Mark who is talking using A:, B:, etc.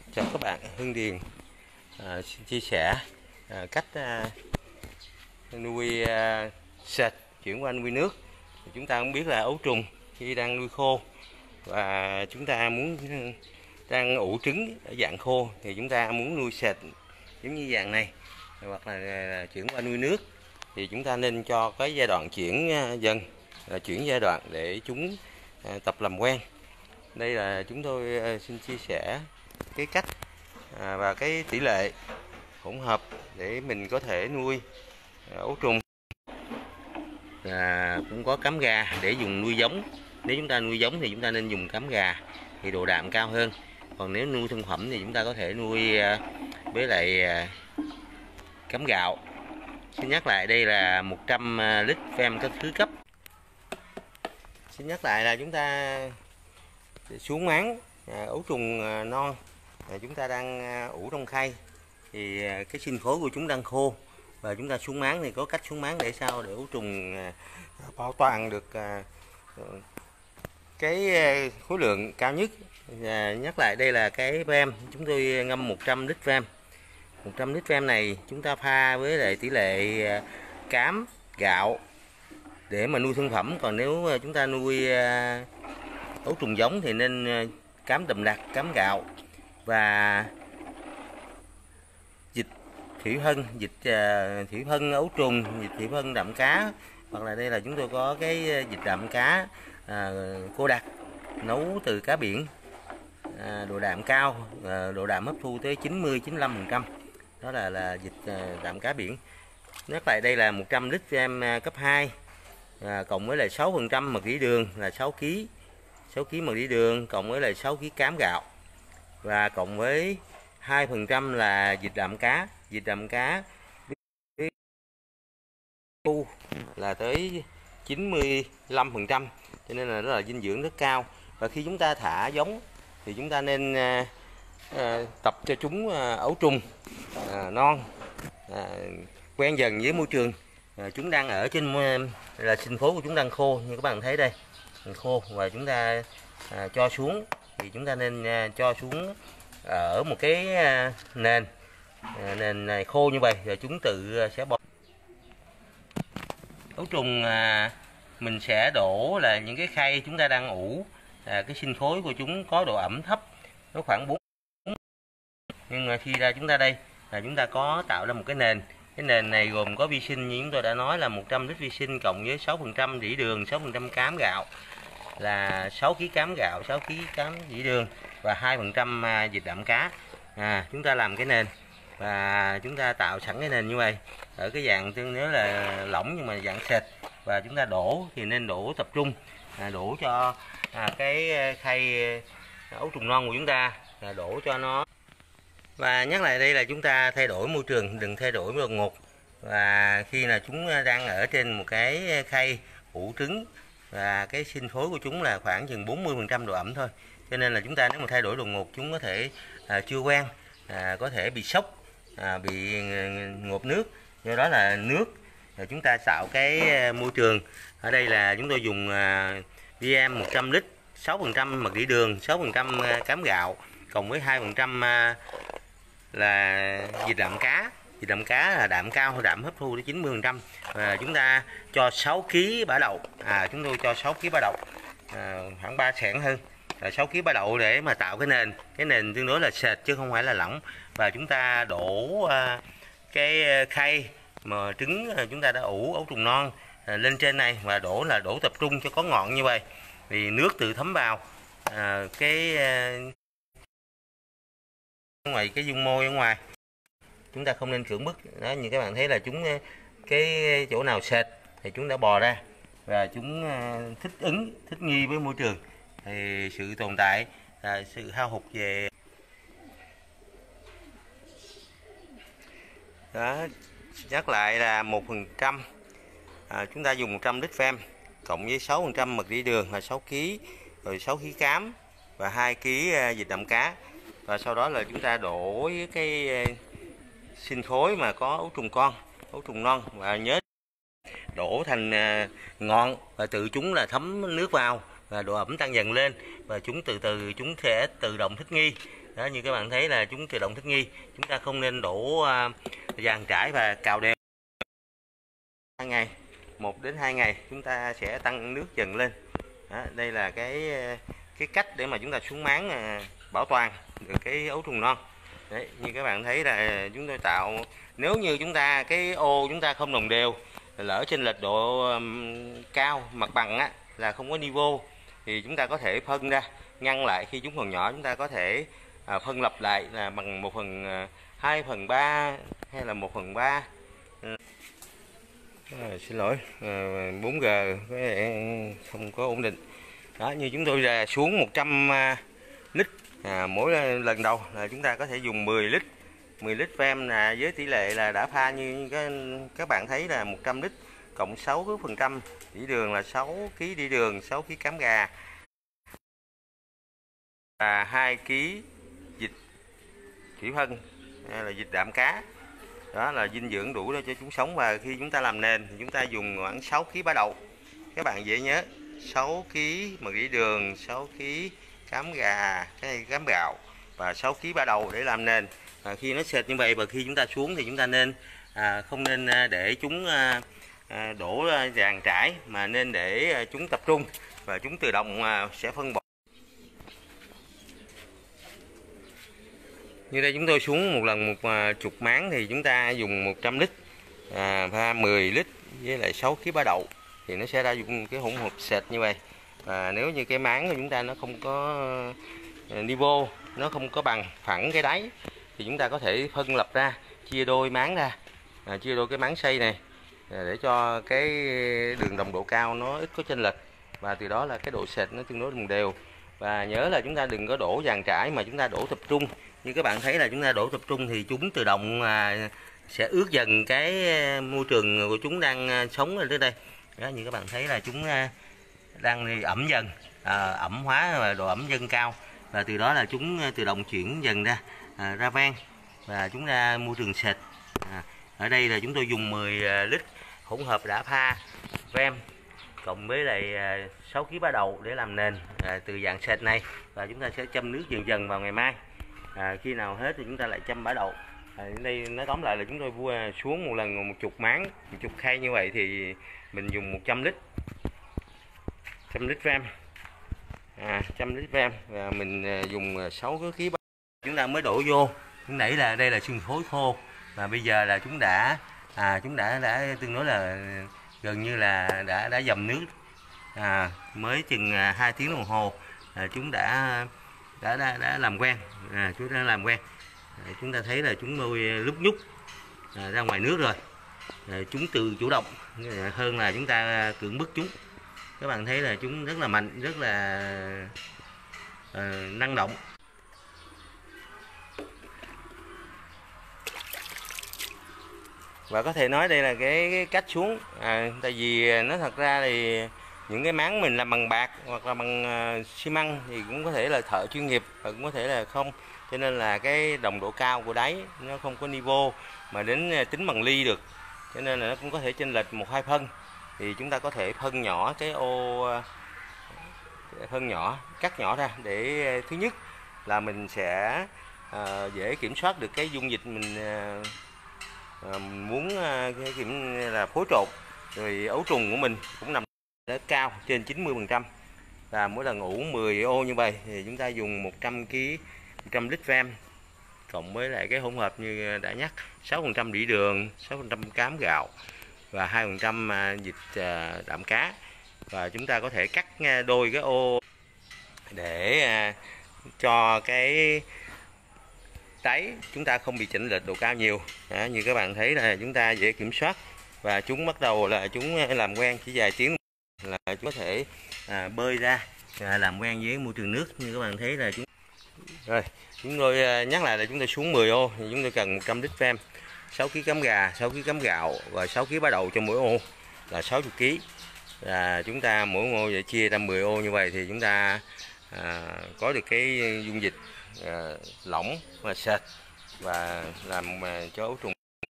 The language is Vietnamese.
A: Chào các bạn, Hưng Điền xin chia sẻ cách nuôi sệt chuyển qua nuôi nước. Chúng ta cũng biết là ấu trùng khi đang nuôi khô và chúng ta muốn đang ủ trứng ở dạng khô thì chúng ta muốn nuôi sệt giống như dạng này hoặc là chuyển qua nuôi nước thì chúng ta nên cho cái giai đoạn chuyển dần, chuyển giai đoạn để chúng tập làm quen. Đây là chúng tôi xin chia sẻ cái cách và cái tỷ lệ hỗn hợp để mình có thể nuôi ấu trùng. Cũng có cám gà để dùng nuôi giống. Nếu chúng ta nuôi giống thì chúng ta nên dùng cám gà thì độ đạm cao hơn. Còn nếu nuôi thương phẩm thì chúng ta có thể nuôi với lại cám gạo. Xin nhắc lại, đây là 100 lít phem các thứ cấp. Xin nhắc lại là chúng ta xuống máng ấu trùng non, chúng ta đang ủ trong khay thì cái sinh khối của chúng đang khô và chúng ta xuống máng thì có cách xuống máng để sao để ấu trùng bảo toàn được cái khối lượng cao nhất. Nhắc lại, đây là cái phem chúng tôi ngâm 100 lít phem. 100 lít phem này chúng ta pha với lại tỷ lệ cám gạo để mà nuôi thương phẩm. Còn nếu chúng ta nuôi ấu trùng giống thì nên cám đậm đặc, cám gạo và dịch thủy phân ấu trùng, dịch thủy phân đạm cá, hoặc là đây là chúng tôi có cái dịch đạm cá cô đặc nấu từ cá biển, độ đạm cao, độ đạm hấp thu tới 90-95%, đó là dịch đạm cá biển. Nhắc lại, đây là 100 lít phem cấp 2 cộng với lại 6% mật lý đường là 6 kg, 6 kg mật lý đường cộng với lại 6 kg cám gạo và cộng với 2% là dịch đạm cá. Dịch đạm cá là tới 95%, cho nên là rất là dinh dưỡng rất cao. Và khi chúng ta thả giống thì chúng ta nên tập cho chúng ấu trùng non quen dần với môi trường. Chúng đang ở trên là sinh khối của chúng đang khô, như các bạn thấy đây, khô, và chúng ta cho xuống thì chúng ta nên cho xuống ở một cái nền này khô như vậy, rồi chúng tự sẽ bò. Ấu trùng mình sẽ đổ là những cái khay chúng ta đang ủ, cái sinh khối của chúng có độ ẩm thấp, nó khoảng 4, nhưng mà khi ra chúng ta đây là chúng ta có tạo ra một cái nền. Cái nền này gồm có vi sinh như chúng tôi đã nói là 100 lít vi sinh cộng với 6% rỉ đường, 6% cám gạo là 6 kg cám gạo, 6 kg cám rỉ đường và 2% dịch đạm cá. Chúng ta làm cái nền và chúng ta tạo sẵn cái nền như vậy ở cái dạng tương đối là lỏng nhưng mà dạng sệt, và chúng ta đổ thì nên đổ tập trung, đổ cho cái khay ấu trùng non của chúng ta, đổ cho nó. Và nhắc lại, đây là chúng ta thay đổi môi trường, đừng thay đổi đột ngột. Và khi là chúng đang ở trên một cái khay ủ trứng và cái sinh khối của chúng là khoảng chừng 40% độ ẩm thôi, cho nên là chúng ta nếu mà thay đổi đột ngột chúng có thể chưa quen, có thể bị sốc, bị ngộp nước. Do đó là nước chúng ta tạo cái môi trường. Ở đây là chúng tôi dùng VM 100 lít, 6% mật lý đường, 6% cám gạo cộng với 2% là dịch đạm cá. Dịch đạm cá là đạm cao, đạm hấp thu đến 90%. Và chúng ta cho 6 kg bã đậu. Chúng tôi cho 6 kg bã đậu, khoảng 3 xẻng hơn, 6 kg bã đậu để mà tạo cái nền. Cái nền tương đối là sệt chứ không phải là lỏng. Và chúng ta đổ cái khay mà trứng chúng ta đã ủ ấu trùng non lên trên này, và đổ tập trung cho có ngọn như vậy thì nước tự thấm vào cái ngoài cái dung môi ở ngoài. Chúng ta không nên cưỡng bức đó, như các bạn thấy là chúng cái chỗ nào sệt thì chúng đã bò ra và chúng thích nghi với môi trường, thì sự tồn tại là sự hao hụt về đó. Nhắc lại là 1%, chúng ta dùng 100 lít phem cộng với 6% mật lý đường là 6 kg, rồi 6 kg cám và 2 kg dịch đạm cá. Và sau đó là chúng ta đổ với cái sinh khối mà có ấu trùng con, ấu trùng non, và nhớ đổ thành ngọn và tự chúng là thấm nước vào và độ ẩm tăng dần lên, và chúng từ từ chúng sẽ tự động thích nghi Đó, như các bạn thấy là chúng tự động thích nghi. Chúng ta không nên đổ dàn trải và cào đều. 2 ngày, 1 đến 2 ngày chúng ta sẽ tăng nước dần lên. Đó, đây là cái cách để mà chúng ta xuống máng bảo toàn được cái ấu trùng non. Đấy, như các bạn thấy là chúng tôi tạo, nếu như chúng ta cái ô chúng ta không đồng đều, lỡ chênh lệch độ cao mặt bằng á, là không có niveau, thì chúng ta có thể phân ra ngăn lại. Khi chúng còn nhỏ chúng ta có thể phân lập lại là bằng 1/2/3 hay là 1/3. Xin lỗi, 4G không có ổn định. Đó, như chúng tôi là xuống 100 lít mỗi lần đầu là chúng ta có thể dùng 10 lít vem là với tỷ lệ là đã pha như các bạn thấy là 100 lít cộng 6% đĩ đường là 6 kg đĩ đường, 6 kg cám gà và 2 kg dịch thủy phân hay là dịch đạm cá. Đó là dinh dưỡng đủ để cho chúng sống. Và khi chúng ta làm nền thì chúng ta dùng khoảng 6 kg bã đậu. Các bạn dễ nhớ, 6 kg mật đĩ đường, 6 kg cám gà, cám gạo và 6 kg bã đậu để làm nền. Khi nó sệt như vậy và khi chúng ta xuống thì chúng ta nên không nên để chúng đổ dàn trải, mà nên để chúng tập trung và chúng tự động sẽ phân bón. Như đây chúng tôi xuống một lần một chục máng thì chúng ta dùng 100 lít pha 10 lít với lại 6 kg bã đậu thì nó sẽ ra dùng cái hỗn hợp sệt như vậy. Và nếu như cái máng của chúng ta nó không có niveau, nó không có bằng phẳng cái đáy thì chúng ta có thể phân lập ra, chia đôi máng ra, chia đôi cái máng xây này để cho cái đường đồng độ cao nó ít có chênh lệch, và từ đó là cái độ sệt nó tương đối đồng đều. Và nhớ là chúng ta đừng có đổ dàn trải mà chúng ta đổ tập trung. Như các bạn thấy là chúng ta đổ tập trung thì chúng tự động sẽ ướt dần cái môi trường của chúng đang sống ở đây. Đó, như các bạn thấy là chúng đang ẩm dần, ẩm hóa và độ ẩm dâng cao, và từ đó là chúng tự động chuyển dần ra ven và chúng ra môi trường sệt. Ở đây là chúng tôi dùng 10 lít hỗn hợp đã pha vem cộng với lại 6 kg bã đậu để làm nền từ dạng sệt này, và chúng ta sẽ châm nước dần dần vào ngày mai. Khi nào hết thì chúng ta lại châm bã đậu. Đây nói tóm lại là chúng tôi xuống một lần một chục máng, một chục khay như vậy thì mình dùng 100 lít vem, 100 lít vem và mình dùng 6 kg bã chúng ta mới đổ vô. Chúng nãy là đây là xương khối khô và bây giờ là chúng đã tương đối là gần như là đã dầm nước, mới chừng 2 tiếng đồng hồ chúng đã làm quen. Chúng đã làm quen. Chúng ta thấy là chúng nuôi lúc nhúc ra ngoài nước rồi. Chúng tự chủ động hơn là chúng ta cưỡng bức chúng. Các bạn thấy là chúng rất là mạnh, rất là năng động. Và có thể nói đây là cái cách xuống, tại vì nó thật ra thì những cái máng mình làm bằng bạc hoặc là bằng xi măng thì cũng có thể là thợ chuyên nghiệp và cũng có thể là không, cho nên là cái đồng độ cao của đáy nó không có niveau mà đến tính bằng ly được, cho nên là nó cũng có thể chênh lệch 1-2 phân. Thì chúng ta có thể phân nhỏ cái ô, phân nhỏ, cắt nhỏ ra để thứ nhất là mình sẽ dễ kiểm soát được cái dung dịch mình muốn kiểm là phối trộn. Rồi ấu trùng của mình cũng nằm rất cao trên 90%, và mỗi lần ủ 10 ô như vậy thì chúng ta dùng 100 lít vem cộng với lại cái hỗn hợp như đã nhắc, 6% đĩ đường, 6% cám gạo và 2% dịch đạm cá. Và chúng ta có thể cắt đôi cái ô để cho cái đáy chúng ta không bị chênh lệch độ cao nhiều. Như các bạn thấy là chúng ta dễ kiểm soát, và chúng bắt đầu là chúng làm quen chỉ vài tiếng là chúng có thể bơi ra làm quen với môi trường nước. Như các bạn thấy là rồi chúng tôi nhắc lại là chúng tôi xuống 10 ô thì chúng tôi cần 100 lít vem, 6 kg cám gà, 6 kg cám gạo và 6 kg bã đậu cho mỗi ô là 60 kg. Và chúng ta mỗi ô để chia ra 10 ô như vậy thì chúng ta có được cái dung dịch lỏng và sệt và làm cho ấu trùng